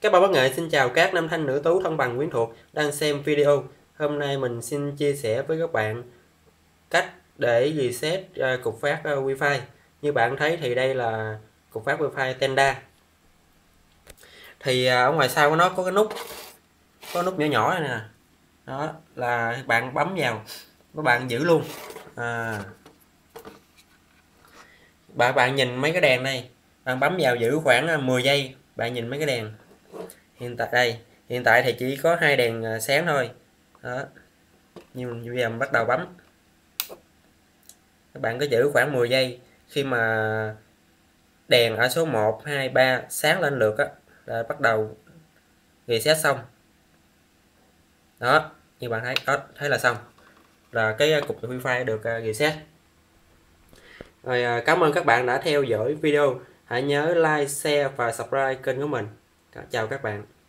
Các bạn bác nghệ xin chào các nam thanh nữ tú thân bằng quyến thuộc đang xem video. Hôm nay mình xin chia sẻ với các bạn cách để reset cục phát Wi-Fi. Như bạn thấy thì đây là cục phát Wi-Fi Tenda. Thì ở ngoài sau của nó có nút nhỏ nhỏ này nè. Đó là bạn bấm vào, các bạn giữ luôn. Bạn nhìn mấy cái đèn đây, bạn bấm vào giữ khoảng 10 giây, bạn nhìn mấy cái đèn. Hiện tại thì chỉ có 2 đèn sáng thôi. Đó. Nhưng bây giờ mình bắt đầu bấm. Các bạn cứ giữ khoảng 10 giây. Khi mà đèn ở số 1, 2, 3 sáng lên lượt á là bắt đầu reset xong. Đó, như bạn thấy, đó, thấy là xong. Là cái cục Wi-Fi được reset. Rồi, cảm ơn các bạn đã theo dõi video. Hãy nhớ like, share và subscribe kênh của mình. Chào các bạn.